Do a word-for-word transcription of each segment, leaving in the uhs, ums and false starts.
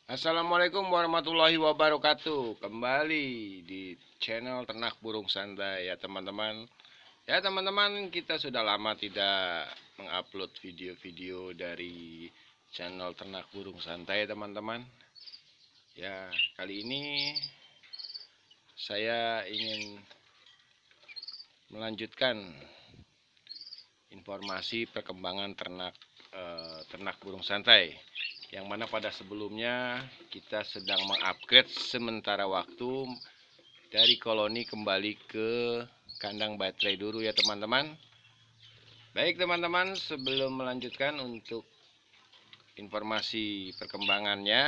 Assalamualaikum warahmatullahi wabarakatuh. Kembali di channel Ternak Burung Santai ya teman-teman. Ya teman-teman, kita sudah lama tidak mengupload video-video dari channel Ternak Burung Santai teman-teman. Ya, kali ini saya ingin melanjutkan informasi perkembangan ternak eh, ternak burung santai, yang mana pada sebelumnya kita sedang mengupgrade sementara waktu dari koloni kembali ke kandang baterai dulu ya teman-teman. Baik teman-teman, sebelum melanjutkan untuk informasi perkembangannya,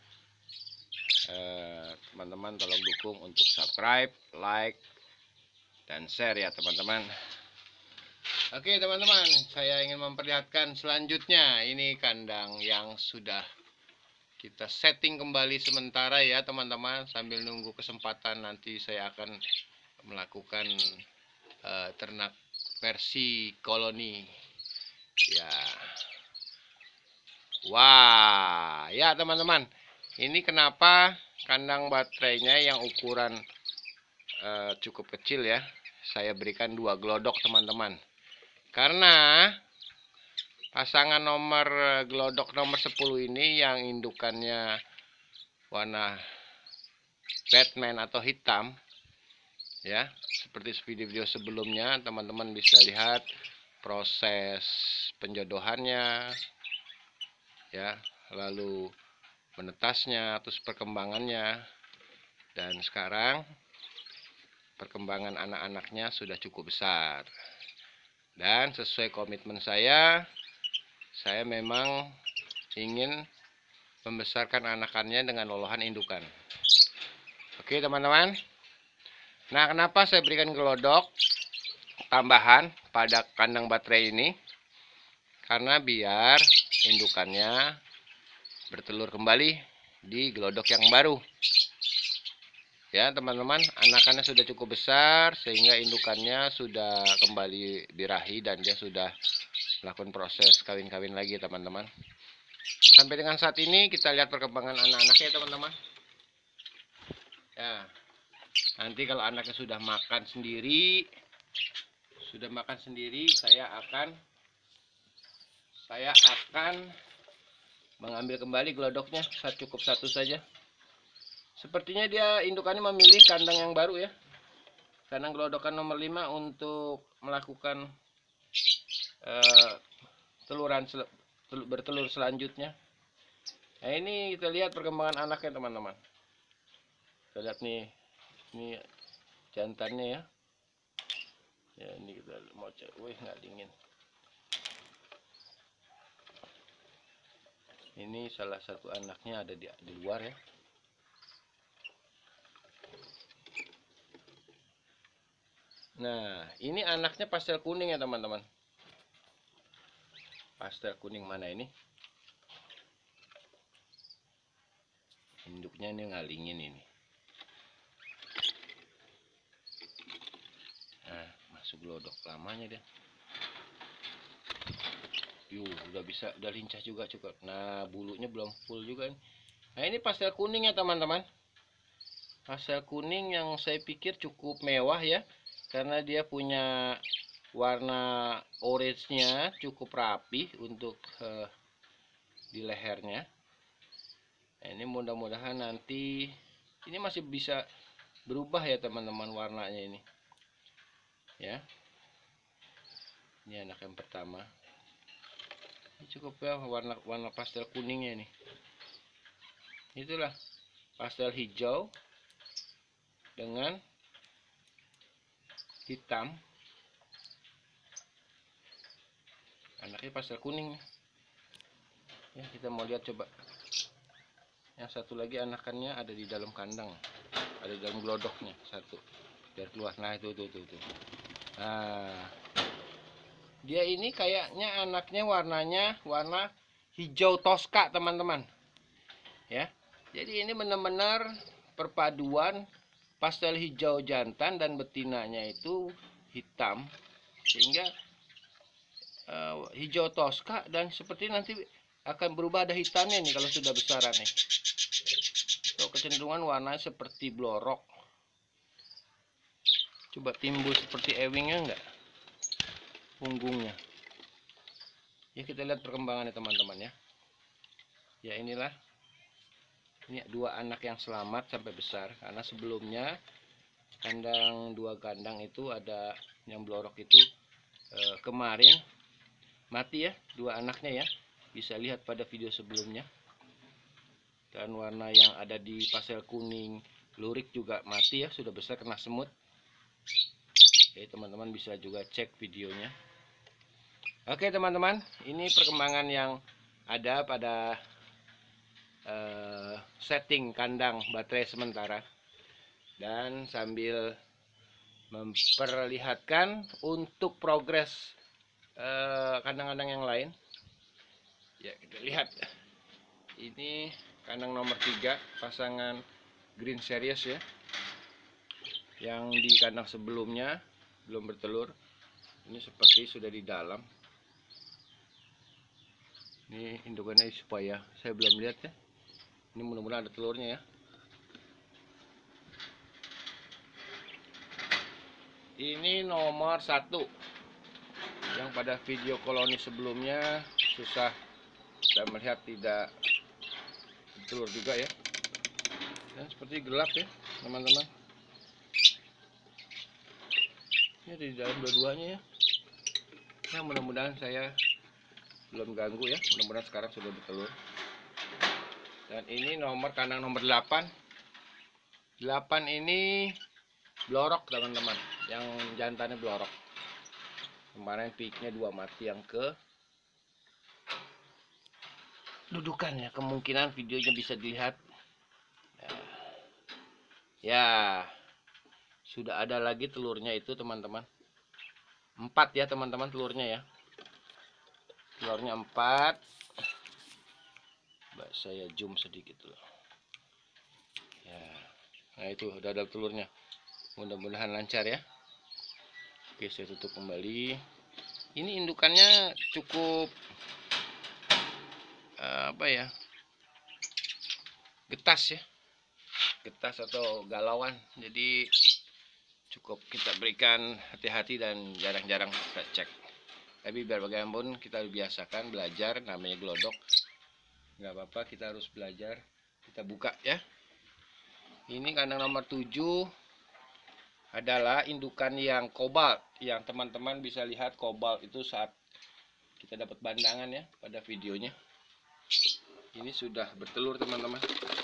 teman-teman eh, tolong dukung untuk subscribe, like, dan share ya teman-teman. Oke teman-teman, saya ingin memperlihatkan selanjutnya. Ini kandang yang sudah kita setting kembali sementara ya teman-teman. Sambil nunggu kesempatan nanti saya akan melakukan uh, ternak versi koloni. Ya. Wah, ya teman-teman. Ini kenapa kandang baterainya yang ukuran uh, cukup kecil ya. Saya berikan dua glodok teman-teman. Karena pasangan nomor glodok nomor sepuluh ini yang indukannya warna Batman atau hitam ya, seperti video-video sebelumnya teman-teman bisa lihat proses penjodohannya ya, lalu menetasnya, terus perkembangannya, dan sekarang perkembangan anak-anaknya sudah cukup besar. Dan sesuai komitmen saya, saya memang ingin membesarkan anakannya dengan olahan indukan. Oke teman-teman. Nah, kenapa saya berikan gelodok tambahan pada kandang baterai ini? Karena biar indukannya bertelur kembali di gelodok yang baru. Ya teman-teman, anakannya sudah cukup besar sehingga indukannya sudah kembali birahi dan dia sudah melakukan proses kawin-kawin lagi teman-teman. Sampai dengan saat ini kita lihat perkembangan anak-anaknya teman-teman. Ya, nanti kalau anaknya sudah makan sendiri, sudah makan sendiri, saya akan saya akan mengambil kembali gelodoknya. Saya cukup satu saja. Sepertinya dia indukannya memilih kandang yang baru ya. Kandang gelodokan nomor lima untuk melakukan uh, teluran sel bertelur selanjutnya. Nah, ini kita lihat perkembangan anaknya teman-teman. Kita lihat nih, ini jantannya ya. Ya ini kita mau cek, wih nggak dingin. Ini salah satu anaknya ada di, di luar ya. Nah, ini anaknya pastel kuning ya teman-teman. Pastel kuning mana ini? Induknya ini ngalingin ini. Nah, masuk glodok lamanya dia. Yuh, udah bisa, udah lincah juga cukup. Nah, bulunya belum full juga nih. Nah, ini pastel kuning ya teman-teman. Pastel kuning yang saya pikir cukup mewah ya, karena dia punya warna orange-nya cukup rapi untuk uh, di lehernya. Nah, ini mudah-mudahan nanti ini masih bisa berubah ya teman-teman warnanya ini. Ya. Ini anak yang pertama. Ini cukup ya warna warna pastel kuningnya ini. Itulah pastel hijau dengan hitam. Anaknya pastel kuning. Ya, kita mau lihat coba. Yang satu lagi anakannya ada di dalam kandang. Ada di dalam glodoknya satu. Biar keluar. Nah, itu tuh tuh tuh. Nah, dia ini kayaknya anaknya warnanya warna hijau toska, teman-teman. Ya. Jadi ini benar-benar perpaduan pastel hijau jantan dan betinanya itu hitam, sehingga uh, hijau toska, dan seperti nanti akan berubah ada hitamnya nih kalau sudah besaran nih. So, kecenderungan warnanya seperti blorok. Coba timbul seperti ewingnya enggak? Punggungnya. Ya, kita lihat perkembangannya teman-teman ya. Ya, inilah. Ini dua anak yang selamat sampai besar. Karena sebelumnya kandang dua kandang itu ada yang blorok itu eh, kemarin mati ya, dua anaknya ya. Bisa lihat pada video sebelumnya. Dan warna yang ada di pasel kuning lurik juga mati ya, sudah besar kena semut. Oke, teman-teman bisa juga cek videonya. Oke teman-teman, ini perkembangan yang ada pada uh, setting kandang baterai sementara. Dan sambil memperlihatkan untuk progres kandang-kandang uh, yang lain. Ya, kita lihat. Ini kandang nomor tiga, pasangan Green Series ya. Yang di kandang sebelumnya belum bertelur. Ini seperti sudah di dalam. Ini indukannya supaya saya belum lihat ya. Ini mudah-mudahan ada telurnya ya. Ini nomor satu yang pada video koloni sebelumnya susah saya melihat tidak bertelur juga ya. Dan seperti gelap ya teman-teman. Ini ada di dalam dua-duanya ya. Ya, mudah-mudahan saya belum ganggu ya. Mudah-mudahan sekarang sudah bertelur. Dan ini nomor kandang nomor delapan. delapan ini blorok teman-teman. Yang jantannya blorok. Kemarin peaknya dua mati, yang ke dudukan ya. Kemungkinan videonya bisa dilihat. Ya, ya. Sudah ada lagi telurnya itu teman-teman. Empat ya teman-teman telurnya ya. Telurnya empat. Coba saya zoom sedikit dulu. Ya. Nah itu udah ada telurnya. Mudah-mudahan lancar ya. Oke, saya tutup kembali. Ini indukannya cukup uh, apa ya? Getas ya. Getas atau galauan. Jadi cukup kita berikan hati-hati dan jarang-jarang kita cek. Tapi biar bagaimanapun kita biasakan belajar, namanya glodok. Nggak apa-apa, kita harus belajar. Kita buka ya. Ini kandang nomor tujuh adalah indukan yang kobalt. Yang teman-teman bisa lihat kobalt itu saat kita dapat bandangan ya pada videonya. Ini sudah bertelur teman-teman.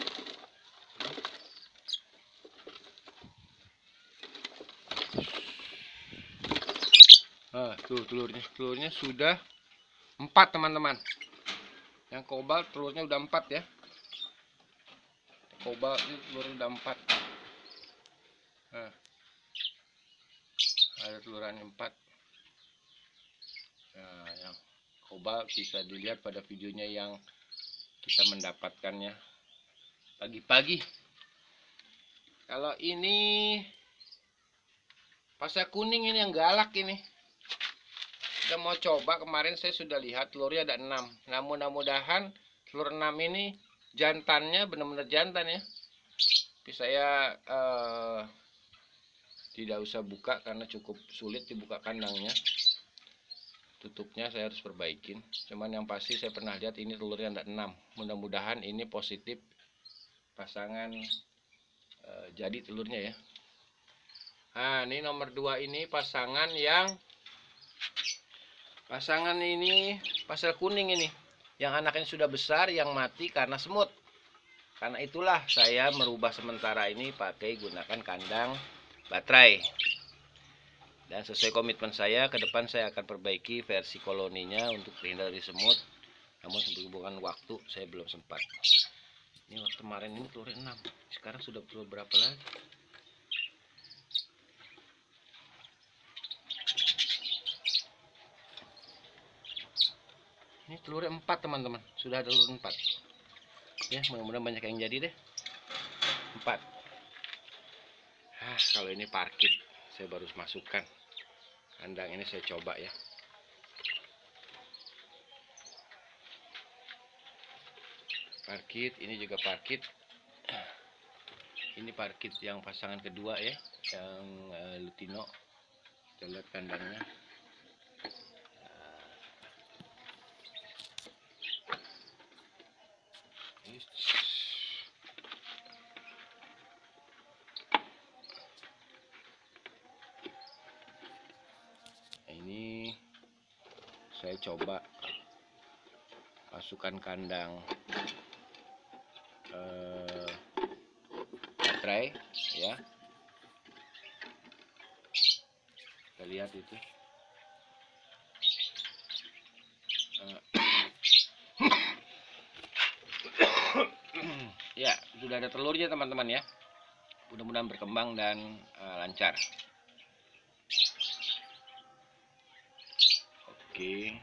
Ah, tuh telurnya, telurnya sudah empat teman-teman. Yang kobalt telurnya udah empat ya. Kobalt ini telurnya udah empat. Nah, ada telurannya empat. Nah, yang kobalt bisa dilihat pada videonya yang kita mendapatkannya pagi-pagi. Kalau ini pasal kuning ini yang galak ini. Kita mau coba, kemarin saya sudah lihat telurnya ada enam. Namun mudah-mudahan telur enam ini jantannya benar-benar jantan ya. Tapi saya eh, tidak usah buka karena cukup sulit dibuka kandangnya. Tutupnya saya harus perbaikin. Cuman yang pasti saya pernah lihat ini telurnya ada enam. Mudah-mudahan ini positif pasangan eh, jadi telurnya ya. Nah, ini nomor dua ini pasangan yang Pasangan ini pasal kuning ini. Yang anaknya sudah besar, yang mati karena semut. Karena itulah saya merubah sementara ini pakai gunakan kandang baterai. Dan sesuai komitmen saya, ke depan saya akan perbaiki versi koloninya untuk terhindar dari semut. Namun sebelum waktu saya belum sempat. Ini waktu kemarin ini telur enam. Sekarang sudah telur berapa lagi? Ini telurnya empat teman-teman. Sudah ada telur empat. Ya, mudah-mudahan banyak yang jadi deh. Empat. Ah, kalau ini parkit saya baru masukkan. Kandang ini saya coba ya. Parkit, ini juga parkit. Ini parkit yang pasangan kedua ya, yang uh, Lutino. Kita lihat kandangnya. Nah, ini saya coba masukkan kandang uh, baterai ya. Kita lihat itu. Uh, ya, sudah ada telurnya teman-teman ya. Mudah-mudahan berkembang dan uh, lancar. Oke.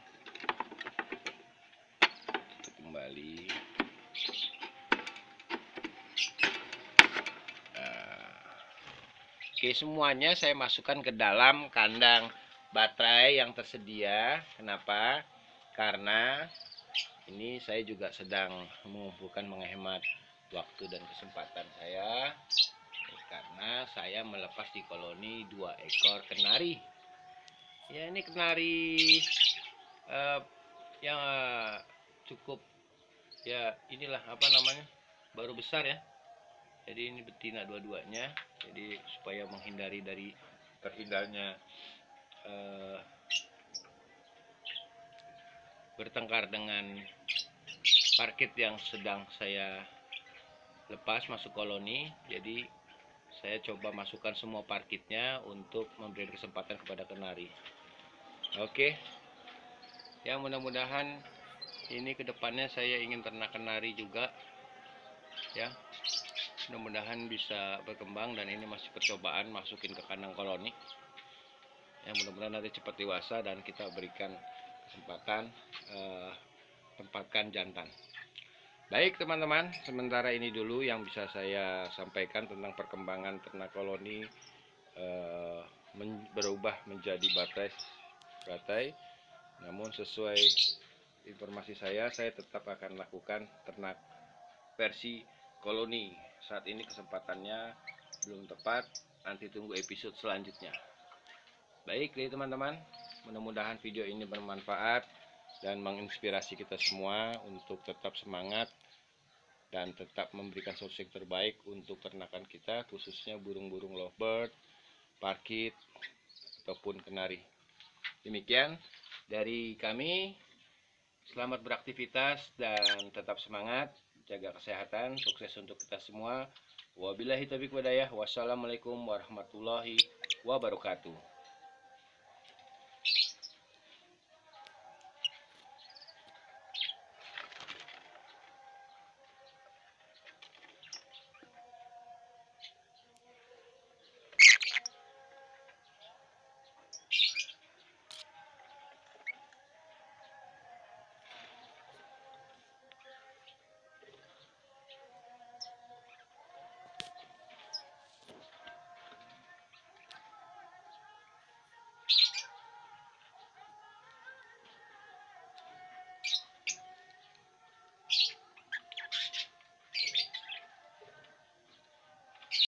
Kita kembali. Oke, semuanya saya masukkan ke dalam kandang baterai yang tersedia. Kenapa? Karena ini saya juga sedang mengumpulkan, menghemat waktu dan kesempatan saya, karena saya melepas di koloni dua ekor kenari. Ya, ini kenari uh, yang uh, cukup ya, inilah apa namanya, baru besar ya. Jadi ini betina dua-duanya. Jadi supaya menghindari dari terhindarnya uh, bertengkar dengan parkit yang sedang saya lepas masuk koloni, jadi saya coba masukkan semua parkitnya untuk memberi kesempatan kepada kenari. Oke, ya mudah-mudahan ini kedepannya saya ingin ternak kenari juga ya. Mudah-mudahan bisa berkembang, dan ini masih percobaan masukin ke kandang koloni. Ya, mudah-mudahan nanti cepat dewasa dan kita berikan kesempatan uh, tempatkan jantan. Baik teman-teman, sementara ini dulu yang bisa saya sampaikan tentang perkembangan ternak koloni uh, men berubah menjadi baterai. baterai. Namun sesuai informasi saya, saya tetap akan lakukan ternak versi koloni. Saat ini kesempatannya belum tepat, nanti tunggu episode selanjutnya. Baik jadi teman-teman, mudah-mudahan video ini bermanfaat dan menginspirasi kita semua untuk tetap semangat dan tetap memberikan solusi terbaik untuk ternakan kita, khususnya burung-burung lovebird, parkit, ataupun kenari. Demikian dari kami, selamat beraktivitas dan tetap semangat, jaga kesehatan, sukses untuk kita semua. Wabillahi taufiq walhidayah. Wassalamualaikum warahmatullahi wabarakatuh.